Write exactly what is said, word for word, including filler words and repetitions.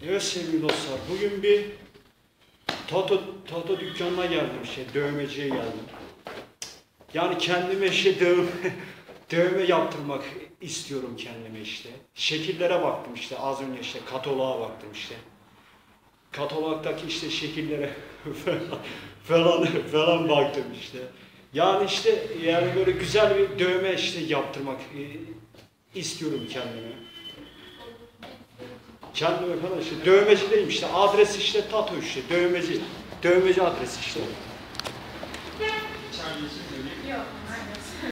Evet sevgili dostlar, bugün bir tato, tato dükkanına geldim, işte dövmeciye geldim. Yani kendime işte dövme, dövme yaptırmak istiyorum kendime işte. Şekillere baktım işte, az önce işte kataloğa baktım işte. Katalogdaki işte şekillere falan falan baktım işte. Yani işte yani böyle güzel bir dövme işte yaptırmak istiyorum kendime. Kendime falan işte dövmecideyim işte, adres işte tato işte, dövmeci, dövmeci adresi işte. İçeride için söyleyeyim. Yok.